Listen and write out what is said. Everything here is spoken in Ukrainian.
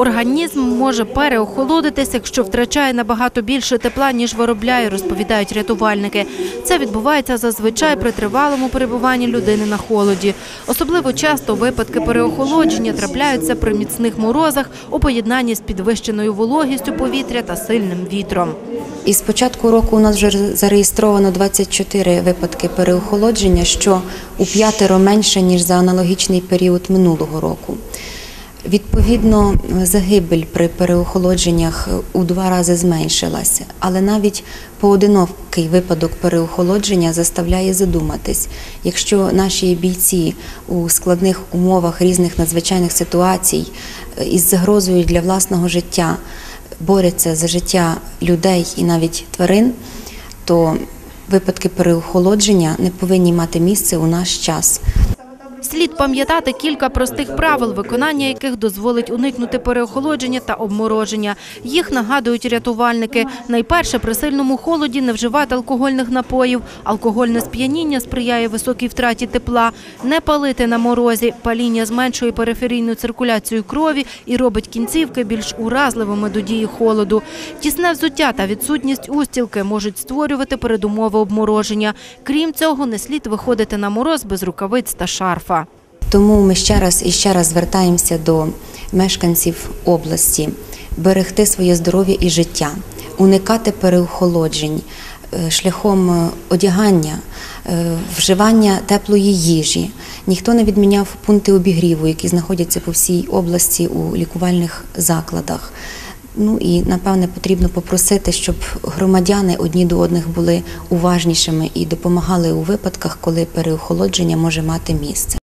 Організм може переохолодитись, якщо втрачає набагато більше тепла, ніж виробляє, розповідають рятувальники. Це відбувається зазвичай при тривалому перебуванні людини на холоді. Особливо часто випадки переохолодження трапляються при міцних морозах у поєднанні з підвищеною вологістю повітря та сильним вітром. Із початку року у нас вже зареєстровано 24 випадки переохолодження, що у 5 менше, ніж за аналогічний період минулого року. Відповідно, загибель при переохолодженнях у 2 рази зменшилася, але навіть поодинокий випадок переохолодження заставляє задуматись. Якщо наші бійці у складних умовах різних надзвичайних ситуацій із загрозою для власного життя борються за життя людей і навіть тварин, то випадки переохолодження не повинні мати місце у наш час. Слід пам'ятати кілька простих правил, виконання яких дозволить уникнути переохолодження та обмороження. Їх нагадують рятувальники. Найперше, при сильному холоді не вживати алкогольних напоїв. Алкогольне сп'яніння сприяє високій втраті тепла. Не палити на морозі. Паління зменшує периферійну циркуляцію крові і робить кінцівки більш уразливими до дії холоду. Тісне взуття та відсутність устілки можуть створювати передумови обмороження. Крім цього, не слід виходити на мороз без рукавиць та шарфа. Тому ми ще раз звертаємося до мешканців області берегти своє здоров'я і життя, уникати переохолоджень шляхом одягання, вживання теплої їжі. Ніхто не відміняв пункти обігріву, які знаходяться по всій області у лікувальних закладах. Ну і, напевне, потрібно попросити, щоб громадяни одні до одних були уважнішими і допомагали у випадках, коли переохолодження може мати місце.